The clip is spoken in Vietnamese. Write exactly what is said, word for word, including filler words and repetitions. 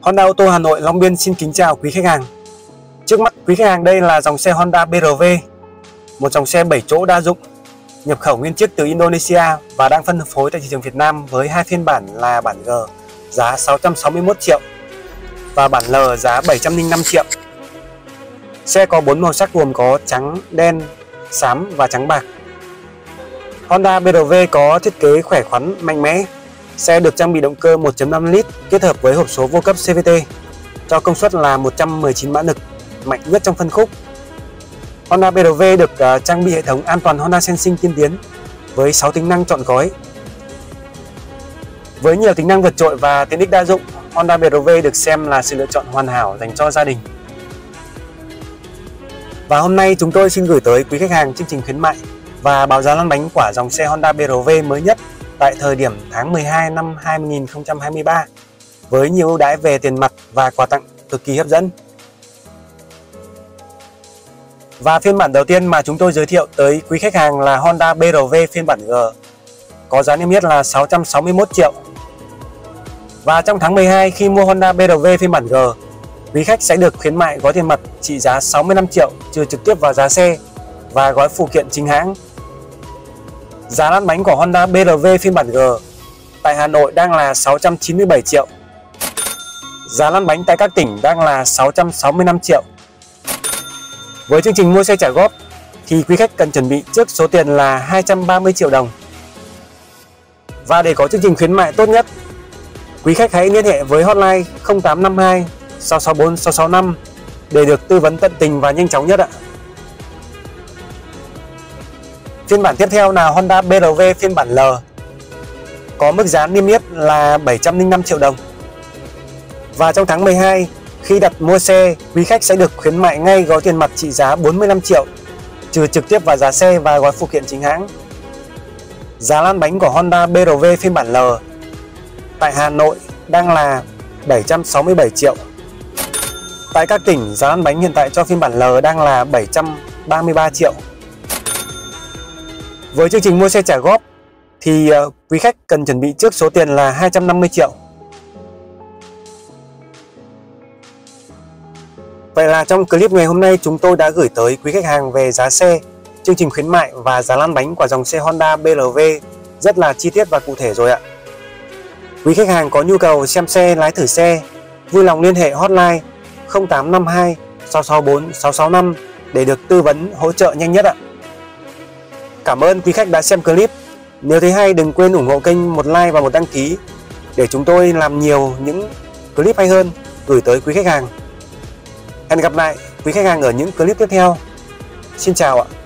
Honda Ô tô Hà Nội Long Biên xin kính chào quý khách hàng. Trước mắt quý khách hàng đây là dòng xe Honda bê rờ vê, một dòng xe bảy chỗ đa dụng, nhập khẩu nguyên chiếc từ Indonesia và đang phân phối tại thị trường Việt Nam với hai phiên bản là bản G giá sáu trăm sáu mươi mốt triệu và bản L giá bảy trăm lẻ năm triệu. Xe có bốn màu sắc gồm có trắng, đen, xám và trắng bạc. Honda bê rờ vê có thiết kế khỏe khoắn, mạnh mẽ. Xe được trang bị động cơ một chấm năm lít kết hợp với hộp số vô cấp xê vê tê cho công suất là một trăm mười chín mã lực, mạnh nhất trong phân khúc. Honda bê rờ vê được uh, trang bị hệ thống an toàn Honda Sensing tiên tiến với sáu tính năng trọn gói. Với nhiều tính năng vượt trội và tiện ích đa dụng, Honda bê rờ vê được xem là sự lựa chọn hoàn hảo dành cho gia đình. Và hôm nay chúng tôi xin gửi tới quý khách hàng chương trình khuyến mại và báo giá lăn bánh của dòng xe Honda bê rờ vê mới nhất tại thời điểm tháng mười hai năm hai nghìn không trăm hai mươi ba với nhiều ưu đãi về tiền mặt và quà tặng cực kỳ hấp dẫn. Và phiên bản đầu tiên mà chúng tôi giới thiệu tới quý khách hàng là Honda bê rờ vê phiên bản G, có giá niêm yết là sáu trăm sáu mươi mốt triệu. Và trong tháng mười hai khi mua Honda bê rờ vê phiên bản G, quý khách sẽ được khuyến mại gói tiền mặt trị giá sáu mươi lăm triệu trừ trực tiếp vào giá xe và gói phụ kiện chính hãng. Giá lăn bánh của Honda bê rờ vê phiên bản G tại Hà Nội đang là sáu trăm chín mươi bảy triệu. Giá lăn bánh tại các tỉnh đang là sáu trăm sáu mươi lăm triệu. Với chương trình mua xe trả góp thì quý khách cần chuẩn bị trước số tiền là hai trăm ba mươi triệu đồng. Và để có chương trình khuyến mại tốt nhất, quý khách hãy liên hệ với hotline không tám năm hai sáu sáu bốn sáu sáu năm để được tư vấn tận tình và nhanh chóng nhất ạ. Phiên bản tiếp theo là Honda bê rờ vê phiên bản L, có mức giá niêm yết là bảy trăm lẻ năm triệu đồng. Và trong tháng mười hai, khi đặt mua xe, quý khách sẽ được khuyến mại ngay gói tiền mặt trị giá bốn mươi lăm triệu, trừ trực tiếp vào giá xe và gói phụ kiện chính hãng. Giá lăn bánh của Honda bê rờ vê phiên bản L tại Hà Nội đang là bảy trăm sáu mươi bảy triệu. Tại các tỉnh, giá lăn bánh hiện tại cho phiên bản L đang là bảy trăm ba mươi ba triệu. Với chương trình mua xe trả góp thì uh, quý khách cần chuẩn bị trước số tiền là hai trăm năm mươi triệu. Vậy là trong clip ngày hôm nay chúng tôi đã gửi tới quý khách hàng về giá xe, chương trình khuyến mại và giá lăn bánh của dòng xe Honda bê rờ vê rất là chi tiết và cụ thể rồi ạ. Quý khách hàng có nhu cầu xem xe, lái thử xe, vui lòng liên hệ hotline không tám năm hai sáu sáu bốn sáu sáu năm để được tư vấn hỗ trợ nhanh nhất ạ. Cảm ơn quý khách đã xem clip. Nếu thấy hay đừng quên ủng hộ kênh một like và một đăng ký để chúng tôi làm nhiều những clip hay hơn gửi tới quý khách hàng. Hẹn gặp lại quý khách hàng ở những clip tiếp theo. Xin chào ạ.